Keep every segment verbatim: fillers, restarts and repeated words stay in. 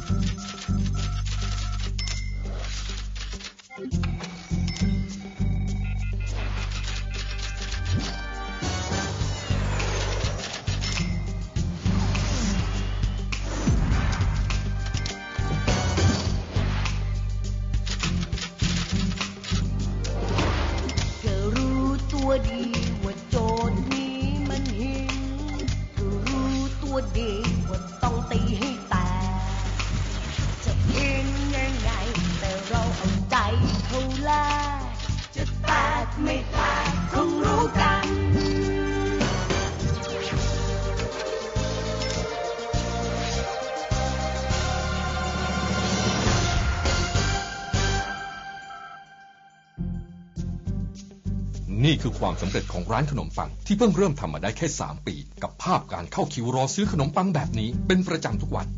นี่คือความสำเร็จของร้านขนมปังที่เพิ่งเริ่มทำมาได้แค่สามปีกับภาพการเข้าคิวรอซื้อขนมปังแบบนี้เป็นประจำทุกวัน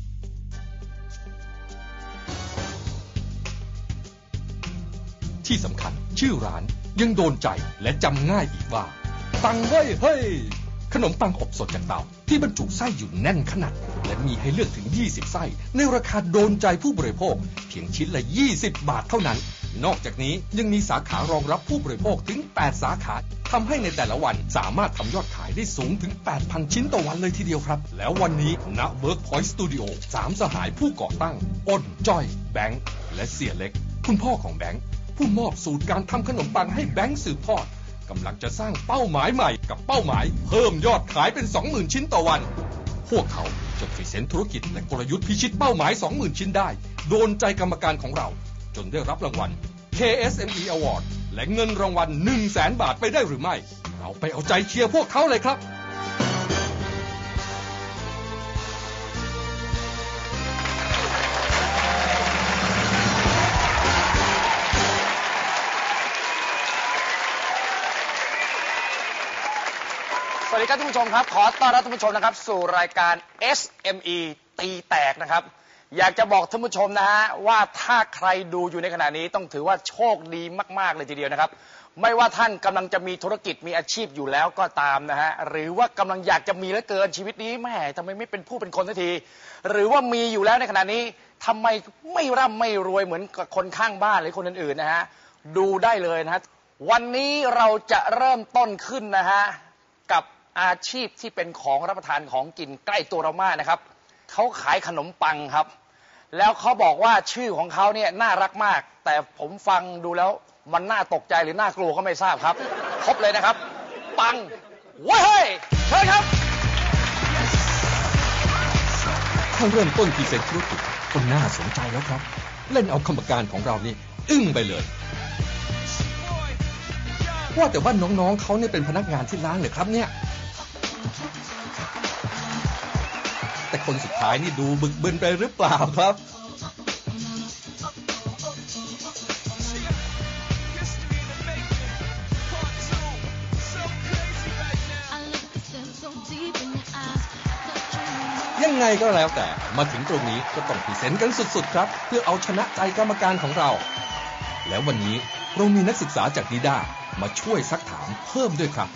ที่สำคัญชื่อร้านยังโดนใจและจำง่ายอีกว่าปังเว้ยเฮ้ยขนมปังอบสดจากเตาที่บรรจุไส้อยู่แน่นขนาดและมีให้เลือกถึงยี่สิบไส้ในราคาโดนใจผู้บริโภคเพียงชิ้นละยี่สิบบาทเท่านั้นนอกจากนี้ยังมีสาขารองรับผู้บริโภคถึงแปดสาขาทำให้ในแต่ละวันสามารถทำยอดขายได้สูงถึง แปดพัน ชิ้นต่อวันเลยทีเดียวครับแล้ววันนี้ณ Workpoint Studio สามสหายผู้ก่อตั้งอ้นจ้อยแบงค์และเสี่ยเล็กคุณพ่อของแบงค์ผู้มอบสูตรการทำขนมปังให้แบงค์สืบทอดกำลังจะสร้างเป้าหมายใหม่กับเป้าหมายเพิ่มยอดขายเป็น สองหมื่น ชิ้นต่อวันพวกเขาจะพรีเซนต์ธุรกิจและกลยุทธ์พิชิตเป้าหมาย สองหมื่น ชิ้นได้โดนใจกรรมการของเราจนได้รับรางวัล เค เอส เอ็ม อี Award และเงินรางวัล หนึ่งแสน บาทไปได้หรือไม่เราไปเอาใจเชียร์พวกเขาเลยครับสวัสดีครับท่านผู้ชมครับขอต้อนรับท่านผู้ชมนะครับสู่รายการ เอส เอ็ม อี ตีแตกนะครับอยากจะบอกท่านผู้ชมนะฮะว่าถ้าใครดูอยู่ในขณะนี้ต้องถือว่าโชคดีมากๆเลยทีเดียวนะครับไม่ว่าท่านกำลังจะมีธุรกิจมีอาชีพอยู่แล้วก็ตามนะฮะหรือว่ากำลังอยากจะมีเหลือเกินชีวิตนี้แม่ทำไมไม่เป็นผู้เป็นคนสักทีหรือว่ามีอยู่แล้วในขณะนี้ทำไมไม่ร่ำไม่รวยเหมือนกับคนข้างบ้านหรือคนอื่นๆนะฮะดูได้เลยนะฮะวันนี้เราจะเริ่มต้นขึ้นนะฮะกับอาชีพที่เป็นของรับประทานของกินใกล้ตัวเรามากนะครับเขาขายขนมปังครับแล้วเขาบอกว่าชื่อของเขาเนี่ยน่ารักมากแต่ผมฟังดูแล้วมันน่าตกใจหรือน่ากลัวก็ไม่ทราบครับพบเลยนะครับปังเว้ยเชิญครับถ้าเริ่มต้นพรีเซนต์ธุรกิจก็น่าสนใจแล้วครับเล่นเอากรรมการของเรานี่อึ้งไปเลยว่าแต่ว่าน้องๆเขาเนี่ยเป็นพนักงานที่ร้านเลยครับเนี่ยแต่คนสุดท้ายนี่ดูบึกบึนไปหรือเปล่าครับยังไงก็แล้วแต่มาถึงตรงนี้ก็ต้องพรีเซนต์กันสุดๆครับเพื่อเอาชนะใจกรรมการของเราแล้ววันนี้เรามีนักศึกษาจากนิด้ามาช่วยซักถามเพิ่มด้วยครับ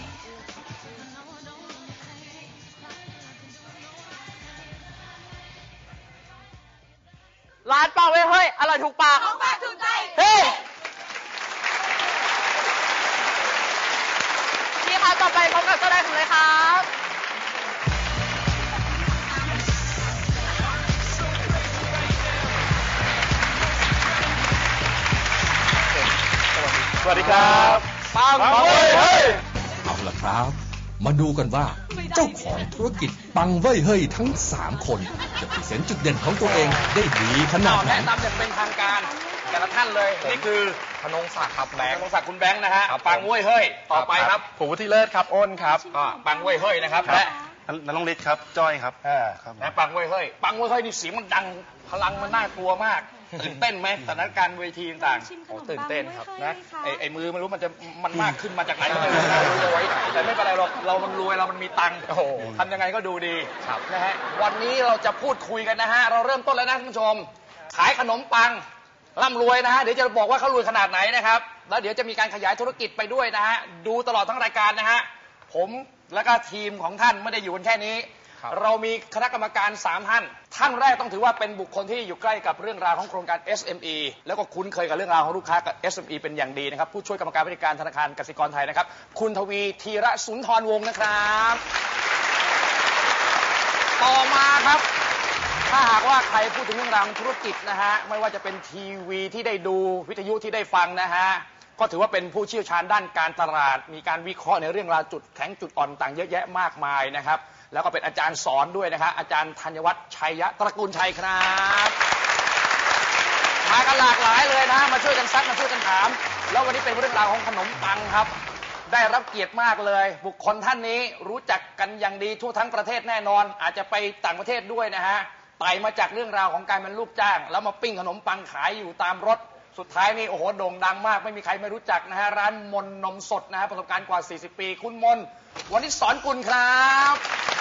ร้านปังเว้ยเฮ้ยอร่อยถูกปากของปากถูกใจเฮ้พี่คะต่อไปพบกับเจ้าแรกของเลยครับสวัสดีครับปังเว้ยเฮ้ยเอาล่ะครับมาดูกันว่าเจ้าของธุรกิจปังเว้ยเฮ้ยทั้งสามคนจะพรีเซนต์จุดเด่นของตัวเองได้ดีขนาดไหนแนะนำอย่างเป็นทางการแต่ละท่านเลยนี่คือธนงศักดิ์ครับแบงค์ธนงศักดิ์คุณแบงค์นะฮะปังเว้ยเฮ้ยต่อไปครับผมวุฒิเลิศครับอ้นครับปังเว้ยเฮ้ยนะครับและนรงฤทธิ์ครับจ้อยครับและปังเว้ยเฮ้ยปังเว้ยเฮ้ยนี่เสียงมันดังพลังมันน่ากลัวมากตื่นเต้นไหมสถานการณ์เวทีต่างๆโอ้ตื่นเต้นครับนะไอ้ไอ้มือไม่รู้มันจะมันมากขึ้นมาจากไหนไม่รู้รวยแต่ไม่เป็นไรหรอกเรามันรวยเรามันมีตังค์ทำยังไงก็ดูดีนะฮะวันนี้เราจะพูดคุยกันนะฮะเราเริ่มต้นแล้วนะท่านผู้ชมขายขนมปังร่ำรวยนะฮะเดี๋ยวจะบอกว่าเขารวยขนาดไหนนะครับแล้วเดี๋ยวจะมีการขยายธุรกิจไปด้วยนะฮะดูตลอดทั้งรายการนะฮะผมแล้วก็ทีมของท่านไม่ได้อยู่กันแค่นี้เรามีคณะกรรมการสามท่านท่านแรกต้องถือว่าเป็นบุคคลที่อยู่ใกล้กับเรื่องราวของโครงการ เอส เอ็ม อี แล้วก็คุ้นเคยกับเรื่องราวของลูกค้ากับ เอส เอ็ม อี เป็นอย่างดีนะครับผู้ช่วยกรรมการบริการธนาคารกสิกรไทยนะครับคุณทวีธีระสุนทรวงศ์นะครับต่อมาครับถ้าหากว่าใครพูดถึงเรื่องราวธุรกิจนะฮะไม่ว่าจะเป็นทีวีที่ได้ดูวิทยุที่ได้ฟังนะฮะก็ถือว่าเป็นผู้เชี่ยวชาญด้านการตลาดมีการวิเคราะห์ในเรื่องราวจุดแข็งจุดอ่อนต่างเยอะแยะมากมายนะครับแล้วก็เป็นอาจารย์สอนด้วยนะครับอาจารย์ธัญวัฒน์ชัยยะตระกูลชัยครับมากันหลากหลายเลยนะมาช่วยกันซักมาช่วยกันถามแล้ววันนี้เป็นเรื่องราวของขนมปังครับได้รับเกียรติมากเลยบุคคลท่านนี้รู้จักกันอย่างดีทั่วทั้งประเทศแน่นอนอาจจะไปต่างประเทศด้วยนะฮะไต่มาจากเรื่องราวของการเป็นลูกจ้างแล้วมาปิ้งขนมปังขายอยู่ตามรถสุดท้ายนี่โอ้โหโด่งดังมากไม่มีใครไม่รู้จักนะฮะร้านมนนมสดนะฮะประสบการณ์กว่าสี่สิบปีคุณมนวันนี้สอนกุลครับ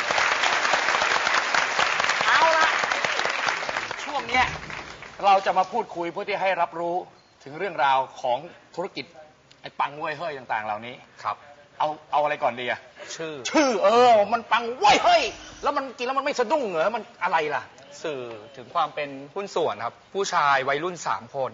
เอาละช่วงเนี้ยเราจะมาพูดคุยเพื่อที่ให้รับรู้ถึงเรื่องราวของธุรกิจไอ้ปังเว้ยเฮ้ยต่างๆเหล่านี้ครับเอาเอาอะไรก่อนดีอะชื่อชื่อเออมันปังเว้ยเฮ้ยแล้วมันกินแล้วมันไม่สะดุ้งเหรอมันอะไรล่ะสื่อถึงความเป็นหุ้นส่วนครับผู้ชายวัยรุ่นสามคน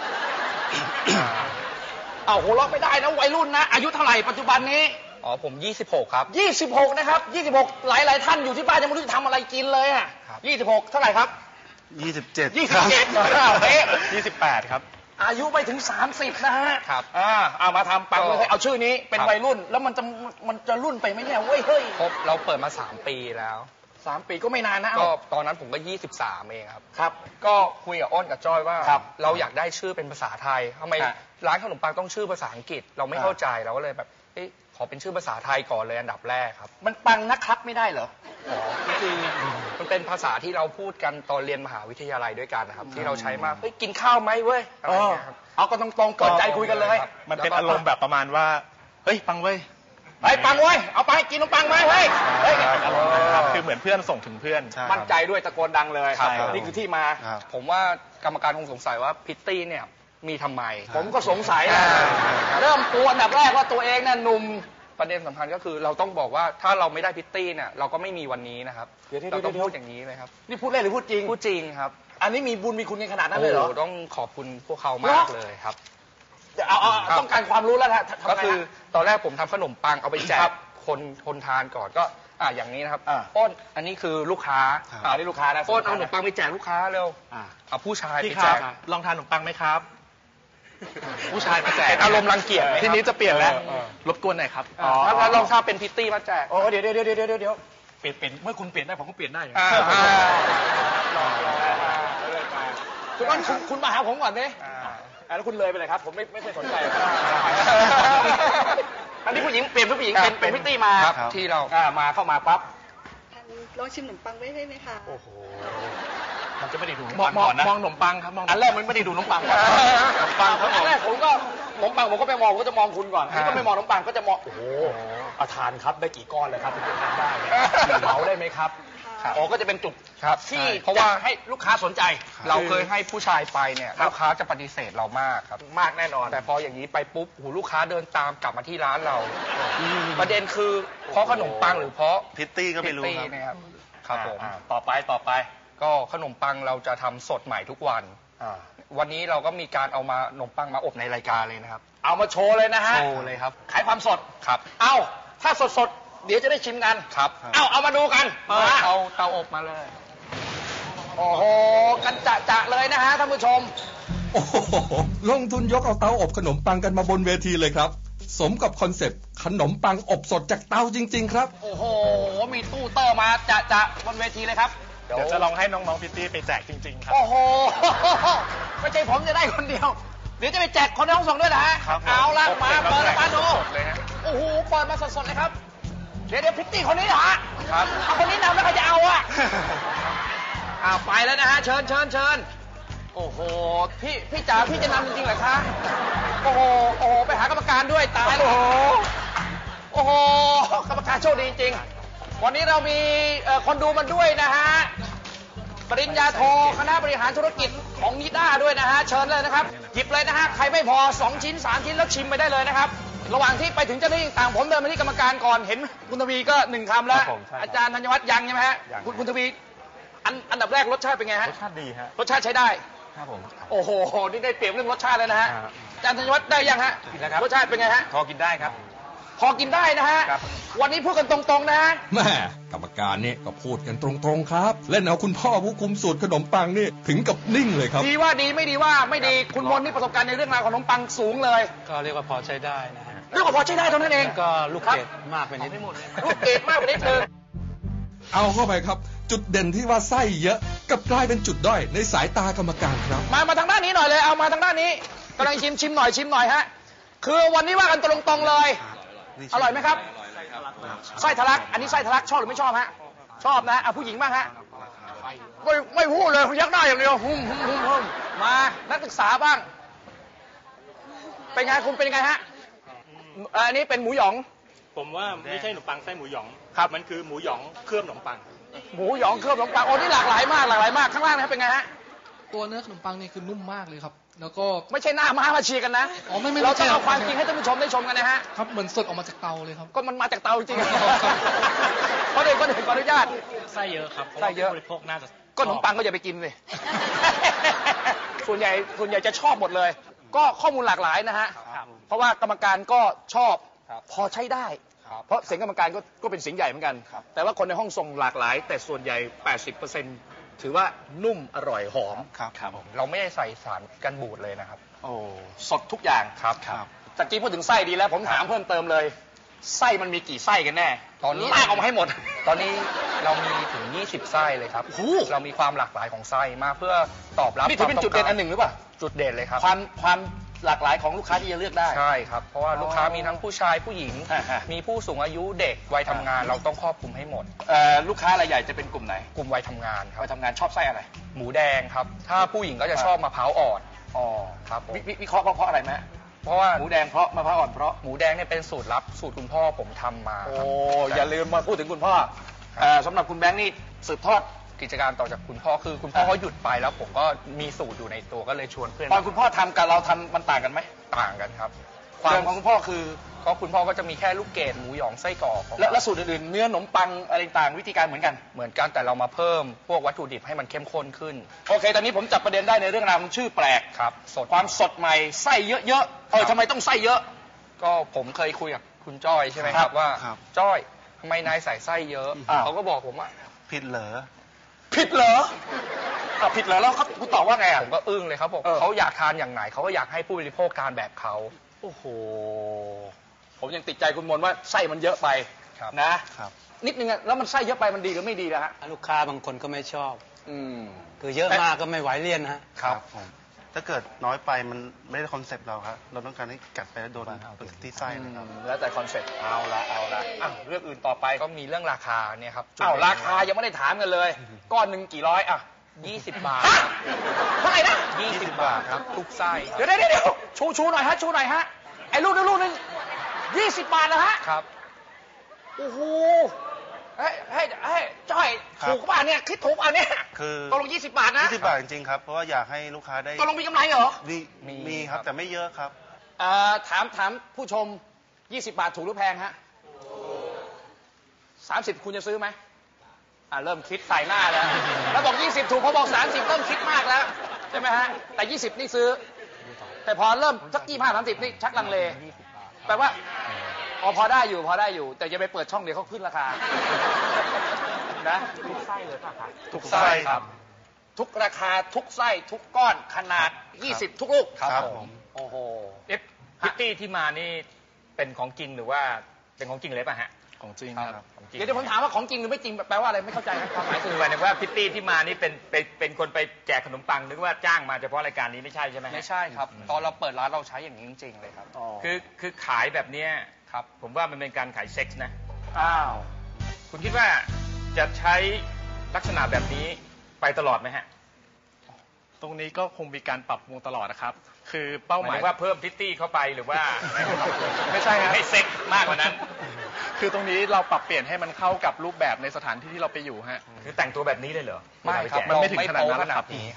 เอาโหร้องไม่ได้นะวัยรุ่นนะอายุเท่าไหร่ปัจจุบันนี้อ๋อผมยี่สิบหกครับยี่สิบหกนะครับยี่สิบหกหลายหลายท่านอยู่ที่บ้านยังไม่รู้จะทำอะไรกินเลยอ่ะยี่สิบหกเท่าไหร่ครับยี่สิบเจ็ดยี่สิบเจ็ดเป๊ะยี่สิบแปดครับอายุไปถึงสามสิบนะฮะครับอ่าเอามาทำปังเลยเอาชื่อนี้เป็นวัยรุ่นแล้วมันจะมันจะรุ่นไปไหมเนี่ยเว้ยเฮ้ยครบเราเปิดมาสามปีแล้วสามปีก็ไม่นานนะก็ตอนนั้นผมก็ยี่สิบสามเองครับครับก็คุยกับอ้นกับจ้อยว่าเราอยากได้ชื่อเป็นภาษาไทยทำไมร้านขนมปังต้องชื่อภาษาอังกฤษเราไม่เข้าใจเราก็เลยแบบขอเป็นชื่อภาษาไทยก่อนเลยอันดับแรกครับมันปังนะครับไม่ได้เหรออ๋อคือมันเป็นภาษาที่เราพูดกันตอนเรียนมหาวิทยาลัยด้วยกันนะครับที่เราใช้มากเฮ้ยกินข้าวไหมเว้ยอะไรเงี้ยครับเอาก็ตรงๆเปิดใจคุยกันเลยมันเป็นอารมณ์แบบประมาณว่าเฮ้ยปังเว้ยไอ้ปังเว้ยเอาไปกินขนมปังไหมเฮ้ยเฮ้ยคือเหมือนเพื่อนส่งถึงเพื่อนมั่นใจด้วยตะโกนดังเลยนี่คือที่มาผมว่ากรรมการคงสงสัยว่าพิตตี้เนี่ยมีทำไมผมก็สงสัยนะเริ่มตัวอันดับแรกว่าตัวเองน่ะหนุ่มประเด็นสำคัญก็คือเราต้องบอกว่าถ้าเราไม่ได้พิตตี้เนี่ยเราก็ไม่มีวันนี้นะครับเราต้องพูดอย่างนี้เลยครับนี่พูดเล่นหรือพูดจริงพูดจริงครับอันนี้มีบุญมีคุณกันขนาดนั้นเลยเหรอต้องขอบคุณพวกเขามากเลยครับเอาเอาต้องการความรู้แล้วนะก็คือตอนแรกผมทำขนมปังเอาไปแจกคนคนทานก่อนก็อ่าอย่างนี้นะครับอ้นอันนี้คือลูกค้าอ่านี่ลูกค้านะอ้นเอาขนมปังไปแจกลูกค้าเร็วเอาผู้ชายไปแจกลองทานขนมปังไหมครับผู้ชายมาแจกอารมณ์รังเกียจทีนี้จะเปลี่ยนแล้วรบกวนหน่อยครับแล้วลองทราบเป็นพิตตี้มาแจกโอ้เดี๋ยวเดี๋ยวเดี๋ยวเดี๋ยวเดี๋ยวเปลี่ยนเปลี่ยนเมื่อคุณเปลี่ยนได้ผมก็เปลี่ยนได้คุณว่าคุณมาหาผมก่อนดิแล้วคุณเลยไปเลยครับผมไม่ไม่เคยสนใจอันนี้ผู้หญิงเปลี่ยนผู้หญิงเป็นเป็นพิตตี้มาที่เรามาเข้ามาปั๊บลองชิมขนมปังได้ไหมคะโอ้โหมันจะไม่ได้ดูขนมปังก่อนนะมองขนมปังครับมองอันแรกมันไม่ได้ดูขนมปังก่อนขนมปังอันแรกผมก็ขนมปังผมก็ไปมองก็จะมองคุณก่อนที่ก็ไม่มองขนมปังก็จะมองโอ้โหอาทานครับได้กี่ก้อนเลยครับถึงจะทานได้เหมาได้ไหมครับอ๋อก็จะเป็นจุดที่เพราะว่าให้ลูกค้าสนใจเราเคยให้ผู้ชายไปเนี่ยลูกค้าจะปฏิเสธเรามากครับมากแน่นอนแต่พออย่างนี้ไปปุ๊บหูลูกค้าเดินตามกลับมาที่ร้านเราประเด็นคือเพราะขนมปังหรือเพราะพิตตี้ก็ไม่รู้ครับครับผมต่อไปต่อไปก็ขนมปังเราจะทำสดใหม่ทุกวันวันนี้เราก็มีการเอามาขนมปังมาอบในรายการเลยนะครับเอามาโชว์เลยนะฮะโชว์เลยครับขายความสดครับเอาถ้าสดสดเดี๋ยวจะได้ชิมกันครับเอาเอามาดูกันเอาเตาอบมาเลยโอ้โหกันจะจะเลยนะฮะท่านผู้ชมโอ้โหลงทุนยกเอาเตาอบขนมปังกันมาบนเวทีเลยครับสมกับคอนเซปต์ขนมปังอบสดจากเตาจริงๆครับโอ้โหมีตู้เตอร์มาจะจะบนเวทีเลยครับเดี๋ยวจะลองให้น้องๆพิตตี้ไปแจกจริงๆครับโอ้โหไม่ใช่ผมจะได้คนเดียวเดี๋ยวจะไปแจกคนในห้องส่งด้วยนะฮะเอาละมาเปิดมาดูโอ้โหเปิดมาสดๆเลยครับเดี๋ยวเดี๋ยวพิตตี้คนนี้เหรอครับเอาคนนี้นำแล้วใครจะเอาอ่ะเอาไปแล้วนะฮะเชิญเชิญเชิญโอ้โหพี่พี่จ๋าพี่จะนำจริงๆเหรอคะโอ้โหโอ้โหไปหากรรมการด้วยตายโอ้โหโอ้โหกรรมการโชคดีจริงวันนี้เรามีคนดูมันด้วยนะฮะปริญญาโทคณะบริหารธุรกิจของนิด้าด้วยนะฮะเชิญเลยนะครับหยิบเลยนะฮะใครไม่พอสองชิ้นสามชิ้นแล้วชิมไปได้เลยนะครับระหว่างที่ไปถึงเจ้าหน้าที่ต่างผมเดินมาที่กรรมการก่อนเห็นคุณทวีก็หนึ่งคำแล้วอาจารย์ธัญวัฒน์ยังใช่ไหมฮะคุณคุณทวีอันอันดับแรกรสชาติเป็นไงฮะรสชาติดีฮะรสชาติใช้ได้ครับผมโอ้โหนี่ได้เปรียบเรื่องรสชาติเลยนะฮะอาจารย์ธัญวัฒน์ได้ยังฮะรสชาติเป็นไงฮะพอกินได้ครับพอกินได้นะฮะวันนี้พูดกันตรงๆนะฮะแม่กรรมการเนี่ยก็พูดกันตรงๆครับเล่นเอาคุณพ่อผู้คุมสูตรขนมปังนี่ถึงกับนิ่งเลยครับดีว่าดีไม่ดีว่าไม่ดีคุณมนนี่ประสบการณ์ในเรื่องราวของขนมปังสูงเลยก็เรียกว่าพอใช้ได้นะฮะเรียกว่าพอใช้ได้เท่านั้นเองก็ลูกเกดมากไปนิดลูกเกดมากไปนิดนึงเอาเข้าไปครับจุดเด่นที่ว่าไส้เยอะกับกลายเป็นจุดด้อยในสายตากรรมการครับมามาทางด้านนี้หน่อยเลยเอามาทางด้านนี้กำลังชิมชิมหน่อยชิมหน่อยฮะคือวันนี้ว่ากันตรงๆเลยอร่อยไหมครับไส้ทะลักอันนี้ไส้ทะลักชอบหรือไม่ชอบฮะชอบนะเอาผู้หญิงบ้างฮะไม่ไม่พูดเลยยักหน้าอย่างเดียวหุ่มหุ่มหุ่มหุ่มมานักศึกษาบ้างเป็นไงคุณเป็นยังไงฮะอันนี้เป็นหมูหยองผมว่าไม่ใช่ขนมปังไส้หมูหยองครับมันคือหมูหยองเคลือบขนมปังหมูหยองเคลือบขนมปังโอ้นี่หลากหลายมากหลากหลายมากข้างล่างนะครับเป็นไงฮะตัวเนื้อขนมปังนี่คือนุ่มมากเลยครับแล้วก็ไม่ใช่หน้าม้ามาเชียร์กันนะอ๋อไม่ไม่เราต้องเอาความจริงให้ท่านผู้ชมได้ชมกันนะฮะครับเหมือนสดออกมาจากเตาเลยครับก็มันมาจากเตาจริงๆก็เด็กก็เด็กขออนุญาตไส้เยอะครับไส้เยอะบริโภคน่าจะก็ขนมปังก็อย่าไปกินเลยส่วนใหญ่ส่วนใหญ่จะชอบหมดเลยก็ข้อมูลหลากหลายนะฮะเพราะว่ากรรมการก็ชอบพอใช้ได้เพราะเสียงกรรมการก็ก็เป็นเสียงใหญ่เหมือนกันแต่ว่าคนในห้องส่งหลากหลายแต่ส่วนใหญ่ แปดสิบเปอร์เซ็นต์ ถือว่านุ่มอร่อยหอมครับครับเราไม่ได้ใส่สารกันบูดเลยนะครับโอ้สดทุกอย่างครับครับตะกี้พูดถึงไส้ดีแล้วผมถามเพิ่มเติมเลยไส้มันมีกี่ไส้กันแน่ตอนนี้ลากออกมาให้หมดตอนนี้เรามีถึงยี่สิบไส้เลยครับเรามีความหลากหลายของไส้มาเพื่อตอบรับนี่ถือเป็นจุดเด่นอันหนึ่งหรือเปล่าจุดเด่นเลยครับความความหลากหลายของลูกค้าที่จะเลือกได้ใช่ครับเพราะว่าลูกค้ามีทั้งผู้ชายผู้หญิงมีผู้สูงอายุเด็กวัยทำงานเราต้องครอบคลุมให้หมดลูกค้ารายใหญ่จะเป็นกลุ่มไหนกลุ่มวัยทำงานครับวัยทำงานชอบไส้อะไรหมูแดงครับถ้าผู้หญิงก็จะชอบมะพร้าวอ่อนอ๋อครับวิเคราะห์เพราะอะไรไหมเพราะว่าหมูแดงเพราะมะพร้าวอ่อนเพราะหมูแดงเนี่ยเป็นสูตรลับสูตรคุณพ่อผมทำมาโอ้อย่าลืมมาพูดถึงคุณพ่อสำหรับคุณแบงค์นี่สืบทอดกิจการต่อจากคุณพ่อคือคุณพ่อเขาหยุดไปแล้วผมก็มีสูตรอยู่ในตัวก็เลยชวนเพื่อนตอนคุณพ่อทำกับเราทำมันต่างกันไหมต่างกันครับความของคุณพ่อคือก็คุณพ่อก็จะมีแค่ลูกเกดหมูหยองไส้กรอกและสูตรอื่นๆเนื้อขนมปังอะไรต่างวิธีการเหมือนกันเหมือนกันแต่เรามาเพิ่มพวกวัตถุดิบให้มันเข้มข้นขึ้นโอเคตอนนี้ผมจับประเด็นได้ในเรื่องราวของชื่อแปลกครับสดความสดใหม่ไส้เยอะๆเออทำไมต้องไส้เยอะก็ผมเคยคุยกับคุณจ้อยใช่ไหมครับว่าจ้อยทำไมนายใส่ไส้เยอะเขาก็บอกผมว่าผิดเหรอผิดเหรอผิดเหรอแล้วเขาคุณตอบว่าไงอ่ะผมก็อึ้งเลยครับบอกเขาอยากทานอย่างไหนเขาก็อยากให้ผู้บริโภคทานแบบเขาโอ้โหผมยังติดใจคุณมนว่าไส้มันเยอะไปนะครับนิดนึงอะแล้วมันไส้เยอะไปมันดีหรือไม่ดีล่ะฮะลูกค้าบางคนก็ไม่ชอบอืมคือเยอะมากก็ไม่ไหวเลี่ยนฮะครับถ้าเกิดน้อยไปมันไม่ได้คอนเซปต์เราครับเราต้องการให้กัดไปแล้วโดนที่ไส้นะครับแล้วแต่คอนเซปต์เอาละเอาละอ่ะเรื่องอื่นต่อไปก็มีเรื่องราคาเนี่ยครับอ้าวราคายังไม่ได้ถามกันเลยก้อนหนึ่งกี่ร้อยอ่ะยี่สิบบาทเท่าไหร่นะยี่สิบบาทครับทุกไส้เดี๋ยวเดี๋ยวเดี๋ยวชูชูหน่อยฮะชูหน่อยฮะไอ้ลูกนึงลูกนึงยี่สิบบาทนะฮะครับโอ้โหเฮ้ยเฮ้ยเฮ้ยจ้อยถูกป่ะเนี่ยคิดถูกป่ะเนี่ยคือตกลงยี่สิบบาทนะยี่สิบบาทจริงๆครับเพราะว่าอยากให้ลูกค้าได้ตกลงมีกำไรเหรอมีมีครับแต่ไม่เยอะครับถามถามผู้ชมยี่สิบบาทถูกหรือแพงฮะสามสิบคุณจะซื้อไหมอ่าเริ่มคิดใส่หน้าแล้วแล้วบอกยี่สิบถูกพอบอกสามสิบเริ่มคิดมากแล้วใช่ไหมฮะแต่ยี่สิบนี่ซื้อแต่พอเริ่มสักยี่ห้าสามสิบนี่ชักลังเลแปลว่าอ๋อพอได้อยู่พอได้อยู่แต่อย่าไปเปิดช่องเดี๋ยวเขาขึ้นราคานะทุกไส้เลยป่ะครับทุกไส้ครับทุกราคาทุกไส้ทุกก้อนขนาดยี่สิบทุกลูกครับผมโอ้โหเอฟพิตตี้ที่มานี่เป็นของจริงหรือว่าเป็นของจริงเลยป่ะฮะของจริงครับเดี๋ยวผมถามว่าของจริงหรือไม่จริงแปลว่าอะไรไม่เข้าใจครับความหมายคือหมายถึงว่าพิตตี้ที่มานี่เป็นเป็นเป็นคนไปแจกขนมปังนึกว่าจ้างมาเฉพาะรายการนี้ไม่ใช่ใช่ไหมไม่ใช่ครับตอนเราเปิดร้านเราใช้อย่างนี้จริงๆเลยครับคือคือขายแบบนี้ครับผมว่ามันเป็นการขายเซ็กส์นะอ้าวคุณคิดว่าจะใช้ลักษณะแบบนี้ไปตลอดไหมฮะตรงนี้ก็คงมีการปรับปรุงตลอดนะครับคือเป้าหมายว่าเพิ่มพิตตี้เข้าไปหรือว่าไม่ใช่ครับให้เซ็กมากกว่านั้นคือตรงนี้เราปรับเปลี่ยนให้มันเข้ากับรูปแบบในสถานที่ที่เราไปอยู่ฮะคือแต่งตัวแบบนี้เลยเหรอไม่ครับมันไม่ถึงขนาดนั้นครับ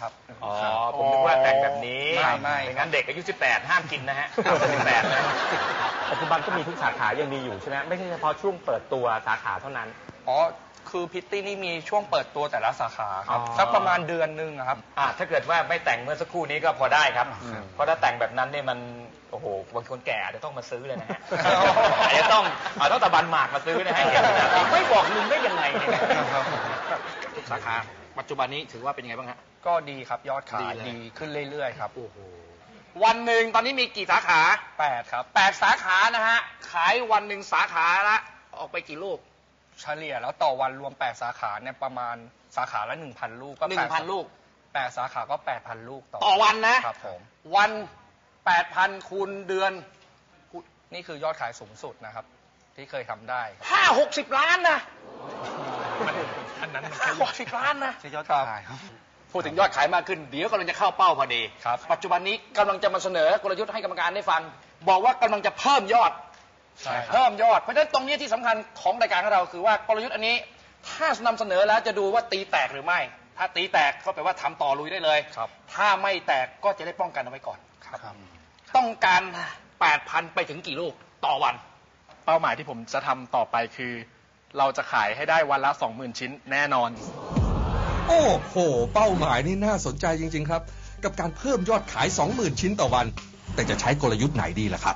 อ๋อผมนึกว่าแต่งแบบนี้ไม่ไม่งั้นเด็กอายุสิบแปดห้ามกินนะฮะสิบแปดนะปัจจุบันก็มีทุกสาขายังมีอยู่ใช่ไหมไม่ใช่เฉพาะช่วงเปิดตัวสาขาเท่านั้นอ๋อคือพิตตี้นี่มีช่วงเปิดตัวแต่ละสาขาครับอ๋อสักประมาณเดือนหนึงอะครับอ่าถ้าเกิดว่าไม่แต่งเมื่อสักครู่นี้ก็พอได้ครับ เพราะถ้าแต่งแบบนั้นเนี่ยมันโอ้โหบางคนแก่อาจจะต้องมาซื้อเลยนะฮะ อาจจะต้องอาจจะต้องตะบันหมากมาซื้อนะฮะไม่บอกลุงได้ยังไงเนี่ยสาขาปัจจุบันนี้ถือว่าเป็นยังไงบ้างฮะก็ดีครับยอดขายดีเลยดีขึ้นเรื่อยๆครับวันหนึ่งตอนนี้มีกี่สาขาแปดครับแปดสาขานะฮะขายวันหนึ่งสาขาละออกไปกี่ลูกเฉลี่ยแล้วต่อวันรวมแปดสาขาเนี่ยประมาณสาขาละหนึ่งพันลูกก็หนึ่งพันแปดลูกแปดสาขาก็แปดพันลูกต่อต่อวันนะครับผมวันแปดพันคูณเดือนนี่คือยอดขายสูงสุดนะครับ ที่เคยทำได้ครับห้าหกสิบล้านนะอันนั้นมันห้าหกสิบล้านนะใช่ยอดขายครับพูดถึงยอดขายมากขึ้นเดี๋ยวกำลังจะเข้าเป้าพอดีครับปัจจุบันนี้กำลังจะมาเสนอกลยุทธ์ให้กรรมการได้ฟัง บอกว่ากำลังจะเพิ่มยอดใช่ครับเพิ่มยอดเพราะฉะนั้นตรงนี้ที่สำคัญของรายการของเราคือว่ากลยุทธ์อันนี้ถ้านำเสนอแล้วจะดูว่าตีแตกหรือไม่ ถ้าตีแตกก็แปลว่าทำต่อลุยได้เลยครับถ้าไม่แตกก็จะได้ป้องกันเอาไว้ก่อนครับต้องการ แปดพัน ไปถึงกี่ลูกต่อวันเป้าหมายที่ผมจะทำต่อไปคือ เราจะขายให้ได้วันละ สองหมื่น ชิ้นแน่นอนโอ้โห เป้าหมายนี่น่าสนใจจริงๆครับ กับการเพิ่มยอดขาย สองหมื่น ชิ้นต่อวัน แต่จะใช้กลยุทธ์ไหนดีล่ะครับ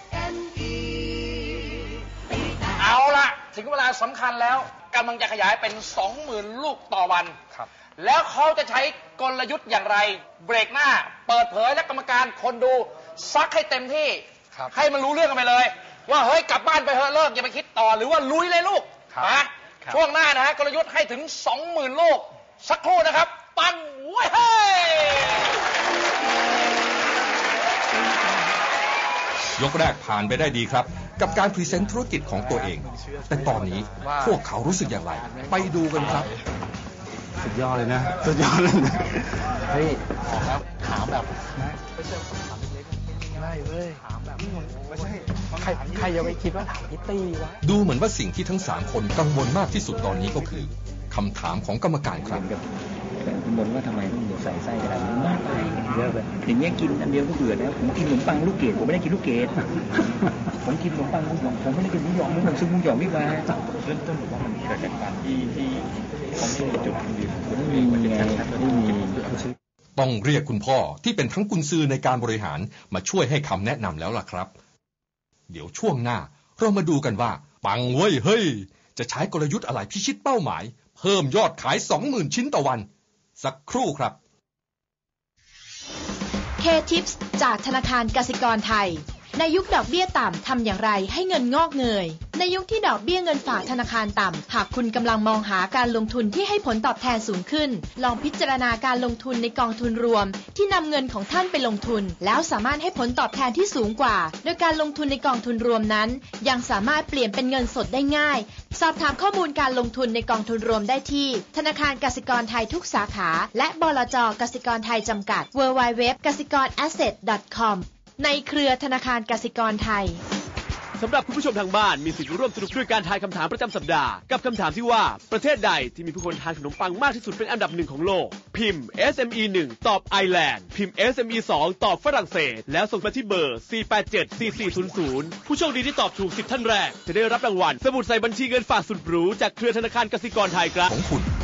เอาละถึงเวลาสำคัญแล้วกำลังจะขยายเป็น สองหมื่น ลูกต่อวันครับแล้วเขาจะใช้กลยุทธ์อย่างไร เบรกหน้า เปิดเผยและกรรมการคนดูซักให้เต็มที่ครับให้มันรู้เรื่องกันไปเลย ว่าเฮ้ยกลับบ้านไปเถอะเลิกอย่าไปคิดต่อหรือว่าลุยเลยลูกครับนะครับ ช่วงหน้านะฮะกลยุทธ์ให้ถึง สองหมื่น ลูก สักครู่นะครับ ปังไว้เฮ้ยยกแรกผ่านไปได้ดีครับ กับการพรีเซนต์ธุรกิจของตัวเอง แต่ตอนนี้พวกเขารู้สึกอย่างไร ไปดูกันครับสุดยอดเลยนะ สุดยอดเลยนะเฮ้ยแล้วถามแบบ ใครใครจะไปคิดว่าถามพิตตี้วะดูเหมือนว่าสิ่งที่ทั้งสามคนกังวลมากที่สุดตอนนี้ก็คือคำถามของกรรมการครับคุณบนว่าทำไมต้องใส่ไส้ขนาดนี้มากไปเยอะไปอย่างเงี้ยกินอันเดียวก็เบื่อแล้วผมกินขนมปังลูกเกดผมไม่ได้กินลูกเกดผมกินขนมปังลูกหยองผมไม่ได้กินลูกหยองลูกหยองซึ่งลูกหยองไม่มาเริ่มต้นผมว่ามันเกิดจากการที่ที่ผมไม่ได้จุดยืนผมไม่มีไงไม่มีต้องเรียกคุณพ่อที่เป็นทั้งกุญซือในการบริหารมาช่วยให้คำแนะนำแล้วล่ะครับ เดี๋ยวช่วงหน้าเรามาดูกันว่าปังเว้ยเฮ้ยจะใช้กลยุทธ์อะไรพิชิตเป้าหมาย เพิ่มยอดขาย สองหมื่น ชิ้นต่อวัน สักครู่ครับ K-Tips จากธนาคารกสิกรไทยในยุคดอกเบี้ยต่ำทำอย่างไรให้เงินงอกเงยในยุคที่ดอกเบี้ยเงินฝากธนาคารต่ำหากคุณกำลังมองหาการลงทุนที่ให้ผลตอบแทนสูงขึ้นลองพิจารณาการลงทุนในกองทุนรวมที่นำเงินของท่านไปลงทุนแล้วสามารถให้ผลตอบแทนที่สูงกว่าโดยการลงทุนในกองทุนรวมนั้นยังสามารถเปลี่ยนเป็นเงินสดได้ง่ายสอบถามข้อมูลการลงทุนในกองทุนรวมได้ที่ธนาคารกสิกรไทยทุกสาขาและบลจ.กสิกรไทยจำกัด ดับเบิลยู ดับเบิลยู ดับเบิลยู ดอท กสิกรแอสเซท ดอท คอม ในเครือธนาคารกสิกรไทยสำหรับคุณผู้ชมทางบ้านมีสิทธิ์ร่วมสนุกด้วยการทายคำถามประจำสัปดาห์กับคำถามที่ว่าประเทศใดที่มีผู้คนทานขนมปังมากที่สุดเป็นอันดับหนึ่งของโลกพิมพ์ เอส เอ็ม อี หนึ่ง ตอบไอร์แลนด์พิมพ์ เอส เอ็ม อี สอง ตอบฝรั่งเศสแล้วส่งมาที่เบอร์ สี่ แปด เจ็ด สี่ สี่ ศูนย์ ศูนย์ ผู้โชคดีที่ตอบถูกสิบท่านแรกจะได้รับรางวัลสมุดใส่บัญชีเงินฝากสุดหรูจากเครือธนาคารกสิกรไทยครับของคุณ